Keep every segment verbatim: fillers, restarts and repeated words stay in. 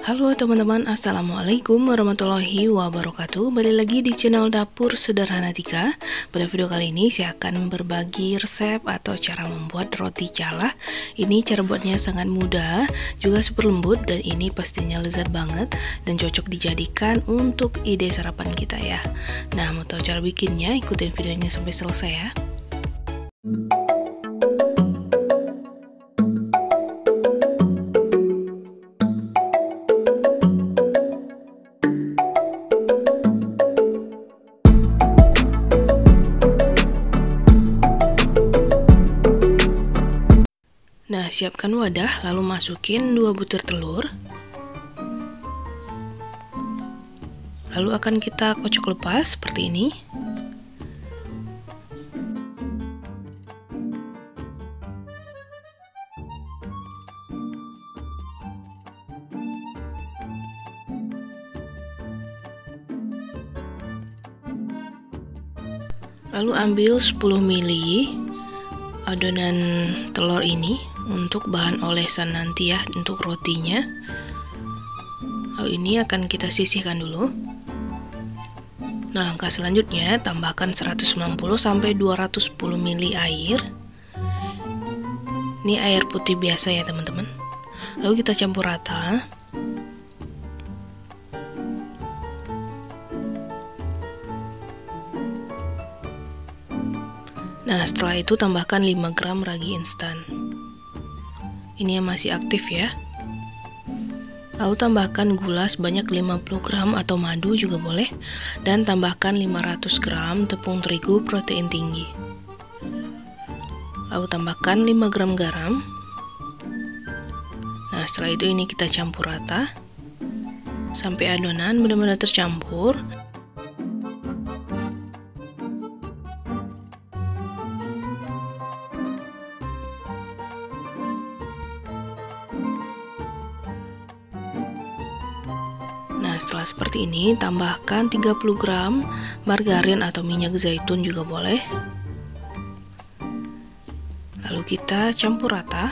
Halo teman-teman, assalamualaikum warahmatullahi wabarakatuh. Balik lagi di channel Dapur Sederhana Tika. Pada video kali ini saya akan berbagi resep atau cara membuat roti cala. Ini cara buatnya sangat mudah, juga super lembut, dan ini pastinya lezat banget dan cocok dijadikan untuk ide sarapan kita ya. Nah, mau tahu cara bikinnya? Ikutin videonya sampai selesai ya. Nah, siapkan wadah, lalu masukin dua butir telur. Lalu akan kita kocok lepas seperti ini. Lalu ambil sepuluh mililiter adonan telur ini untuk bahan olesan nanti ya, untuk rotinya. Lalu ini akan kita sisihkan dulu. Nah, langkah selanjutnya tambahkan seratus sembilan puluh sampai dua ratus sepuluh mililiter air. Ini air putih biasa ya teman-teman. Lalu kita campur rata. Nah, setelah itu tambahkan lima gram ragi instan. Ini yang masih aktif ya. Lalu tambahkan gula sebanyak lima puluh gram atau madu juga boleh, dan tambahkan lima ratus gram tepung terigu protein tinggi. Lalu tambahkan lima gram garam. Nah, setelah itu ini kita campur rata sampai adonan benar-benar tercampur. Nah, setelah seperti ini, tambahkan tiga puluh gram margarin atau minyak zaitun juga boleh. Lalu kita campur rata.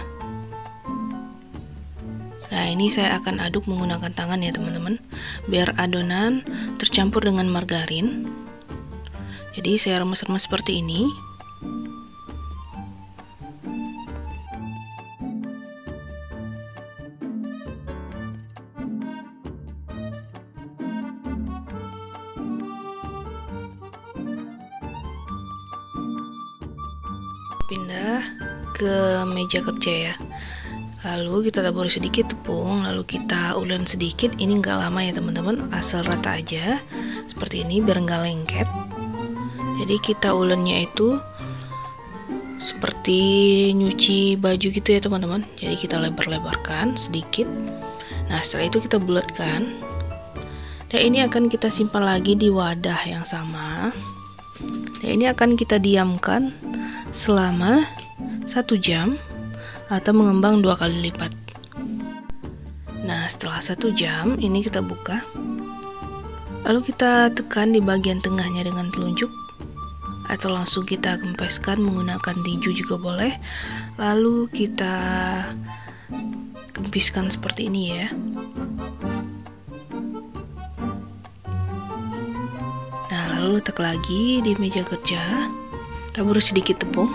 Nah, ini saya akan aduk menggunakan tangan ya teman-teman, biar adonan tercampur dengan margarin. Jadi saya remes-remes seperti ini. Pindah ke meja kerja ya. Lalu kita taburi sedikit tepung, lalu kita ulен sedikit. Ini nggak lama ya teman-teman, asal rata aja seperti ini biar nggak lengket. Jadi kita ulennya itu seperti nyuci baju gitu ya teman-teman. Jadi kita lebar-lebarkan sedikit. Nah, setelah itu kita bulatkan. Dan ini akan kita simpan lagi di wadah yang sama. Dan ini akan kita diamkan selama satu jam atau mengembang dua kali lipat. Nah, setelah satu jam ini kita buka, lalu kita tekan di bagian tengahnya dengan telunjuk, atau langsung kita kempeskan menggunakan tinju juga boleh. Lalu kita kempiskan seperti ini ya. Nah, lalu letak lagi di meja kerja. Tabur sedikit tepung.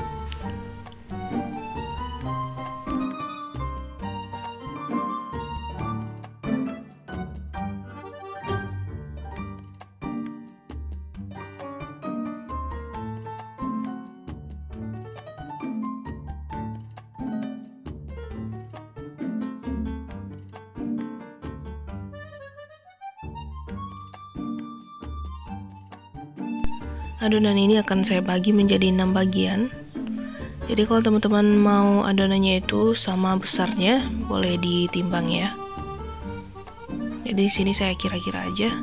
Adonan ini akan saya bagi menjadi enam bagian. Jadi kalau teman-teman mau adonannya itu sama besarnya, boleh ditimbang ya. Jadi di sini saya kira-kira aja.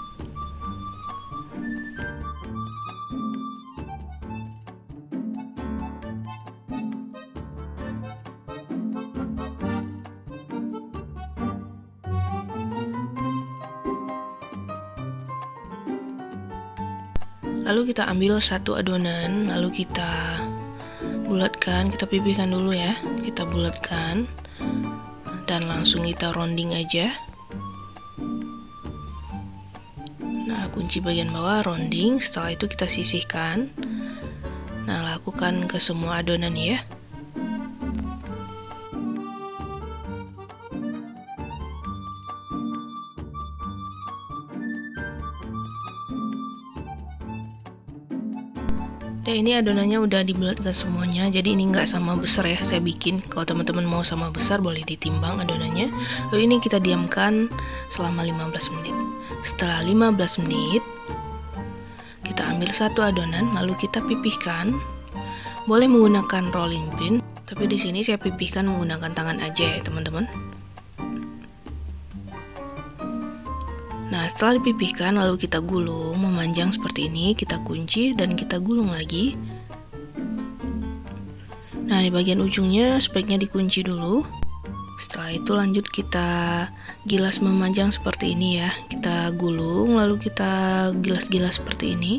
Lalu kita ambil satu adonan, lalu kita bulatkan, kita pipihkan dulu ya, kita bulatkan dan langsung kita rounding aja Nah, kunci bagian bawah rounding, setelah itu kita sisihkan. Nah, lakukan ke semua adonan ya. Dan ini adonannya udah dibulatkan semuanya, jadi ini nggak sama besar ya saya bikin. Kalau teman-teman mau sama besar boleh ditimbang adonannya. Lalu ini kita diamkan selama lima belas menit. Setelah lima belas menit kita ambil satu adonan lalu kita pipihkan. Boleh menggunakan rolling pin, tapi di sini saya pipihkan menggunakan tangan aja ya teman-teman. Nah, setelah dipipihkan lalu kita gulung memanjang seperti ini, kita kunci dan kita gulung lagi. Nah, di bagian ujungnya sebaiknya dikunci dulu. Setelah itu lanjut kita gilas memanjang seperti ini ya. Kita gulung lalu kita gilas-gilas seperti ini.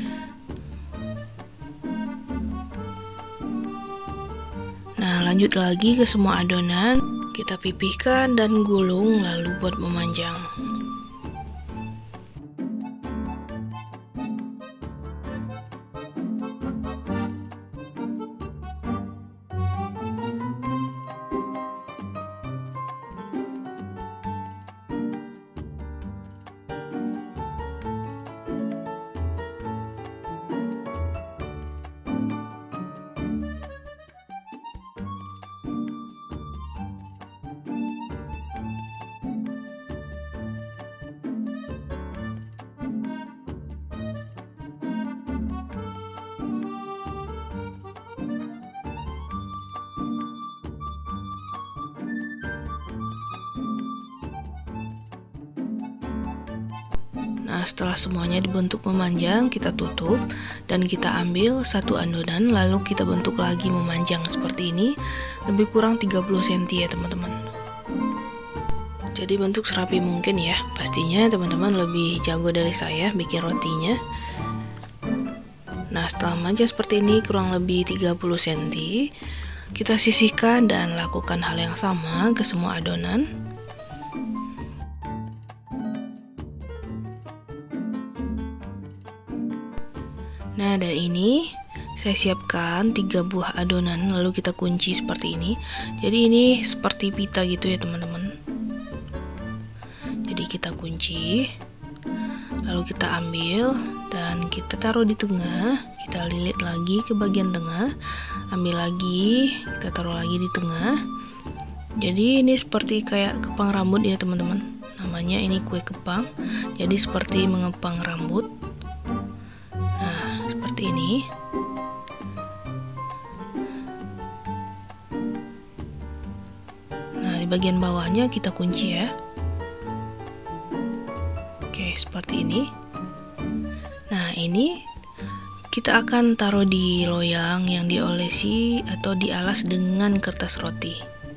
Nah, lanjut lagi ke semua adonan, kita pipihkan dan gulung lalu buat memanjang. Nah, setelah semuanya dibentuk memanjang, kita tutup dan kita ambil satu adonan lalu kita bentuk lagi memanjang seperti ini, lebih kurang tiga puluh sentimeter ya teman-teman. Jadi bentuk serapi mungkin ya. Pastinya teman-teman lebih jago dari saya bikin rotinya. Nah, setelah memanjang seperti ini kurang lebih tiga puluh sentimeter, kita sisihkan dan lakukan hal yang sama ke semua adonan. Nah, dan ini saya siapkan tiga buah adonan lalu kita kunci seperti ini. Jadi ini seperti pita gitu ya teman-teman. Jadi kita kunci, lalu kita ambil dan kita taruh di tengah. Kita lilit lagi ke bagian tengah, ambil lagi, kita taruh lagi di tengah. Jadi ini seperti kayak kepang rambut ya teman-teman. Namanya ini kue kepang. Jadi seperti mengepang rambut. Ini nah, di bagian bawahnya kita kunci ya. Oke, seperti ini. Nah, ini kita akan taruh di loyang yang diolesi atau dialas dengan kertas roti.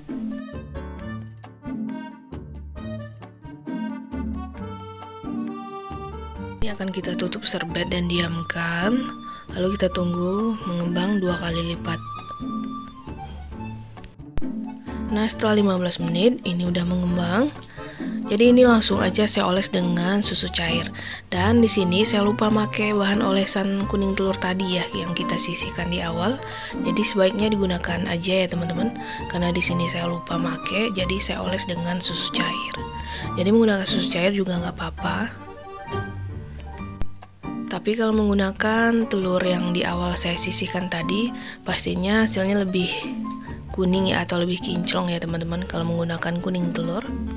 Ini akan kita tutup serbet dan diamkan. Lalu kita tunggu mengembang dua kali lipat. Nah, setelah lima belas menit ini udah mengembang. Jadi ini langsung aja saya oles dengan susu cair. Dan di sini saya lupa pakai bahan olesan kuning telur tadi ya yang kita sisihkan di awal. Jadi sebaiknya digunakan aja ya teman-teman. Karena di sini saya lupa pakai, jadi saya oles dengan susu cair. Jadi menggunakan susu cair juga nggak apa-apa. Tapi kalau menggunakan telur yang di awal saya sisihkan tadi, pastinya hasilnya lebih kuning ya atau lebih kinclong ya teman-teman kalau menggunakan kuning telur.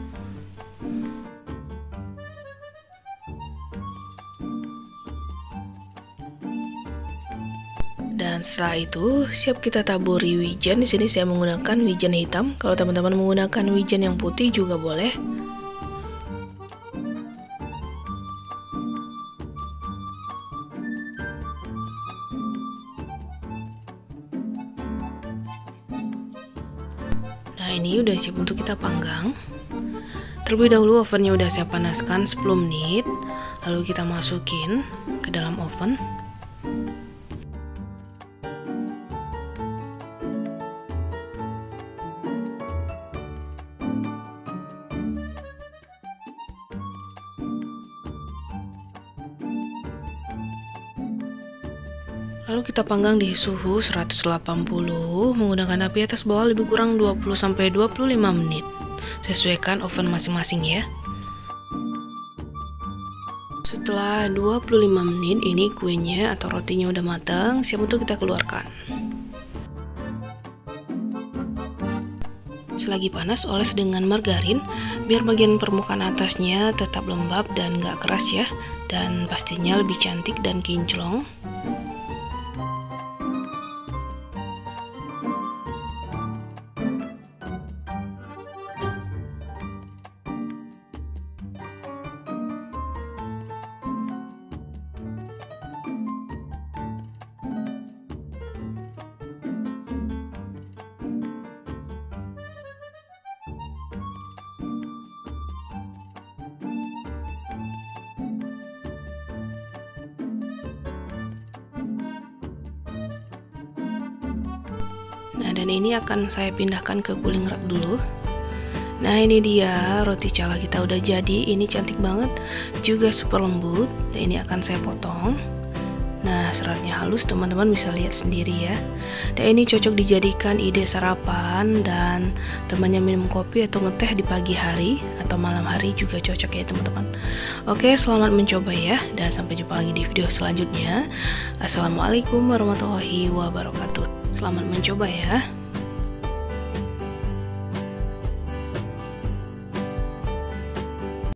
Dan setelah itu siap kita taburi wijen. Di sini saya menggunakan wijen hitam. Kalau teman-teman menggunakan wijen yang putih juga boleh. Nah, ini udah siap untuk kita panggang. Terlebih dahulu ovennya udah saya panaskan sepuluh menit. Lalu kita masukin ke dalam oven. Lalu kita panggang di suhu seratus delapan puluh menggunakan api atas bawah lebih kurang dua puluh sampai dua puluh lima menit. Sesuaikan oven masing-masing ya. Setelah dua puluh lima menit ini kuenya atau rotinya udah matang, siap untuk kita keluarkan. Selagi panas, oles dengan margarin biar bagian permukaan atasnya tetap lembab dan gak keras ya, dan pastinya lebih cantik dan kinclong. Nah, dan ini akan saya pindahkan ke cooling rack dulu. Nah, ini dia roti cala kita udah jadi. Ini cantik banget, juga super lembut. Dan ini akan saya potong. Nah, seratnya halus, teman-teman bisa lihat sendiri ya. Dan ini cocok dijadikan ide sarapan dan temannya minum kopi atau ngeteh di pagi hari atau malam hari juga cocok ya teman-teman. Oke, selamat mencoba ya, dan sampai jumpa lagi di video selanjutnya. Assalamualaikum warahmatullahi wabarakatuh. Selamat mencoba ya.